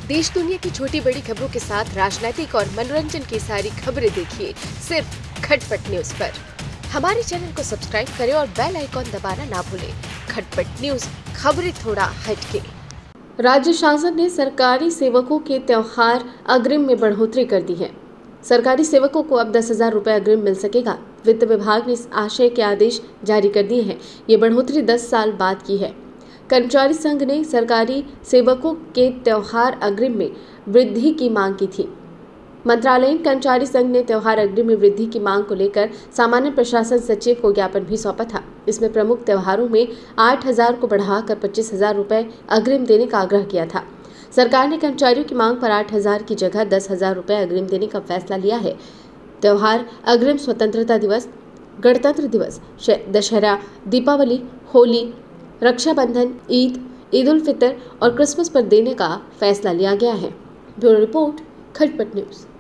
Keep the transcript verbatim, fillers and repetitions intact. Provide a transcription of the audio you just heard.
देश दुनिया की छोटी बड़ी खबरों के साथ राजनीतिक और मनोरंजन की सारी खबरें देखिए सिर्फ खटपट न्यूज पर। हमारे चैनल को सब्सक्राइब करें और बेल आइकॉन दबाना ना भूलें। खटपट न्यूज, खबरें थोड़ा हटके। राज्य शासन ने सरकारी सेवकों के त्योहार अग्रिम में बढ़ोतरी कर दी है। सरकारी सेवकों को अब दस हजार रुपए अग्रिम मिल सकेगा। वित्त विभाग ने इस आशय के आदेश जारी कर दिए हैं। ये बढ़ोतरी दस साल बाद की है। कर्मचारी संघ ने सरकारी सेवकों के त्योहार अग्रिम में वृद्धि की मांग की थी। मंत्रालयीन कर्मचारी संघ ने त्योहार अग्रिम में वृद्धि की मांग को लेकर सामान्य प्रशासन सचिव को ज्ञापन भी सौंपा था। इसमें प्रमुख त्योहारों में आठ हजार को बढ़ाकर पच्चीस हजार रुपए अग्रिम देने का आग्रह किया था। सरकार ने कर्मचारियों की मांग पर आठ हजार की जगह दस हजार रुपए अग्रिम देने का फैसला लिया है। त्योहार अग्रिम स्वतंत्रता दिवस, गणतंत्र दिवस, दशहरा, दीपावली, होली, रक्षाबंधन, ईद, ईद उल फितर और क्रिसमस पर देने का फैसला लिया गया है। ब्यूरो रिपोर्ट, खटपट न्यूज।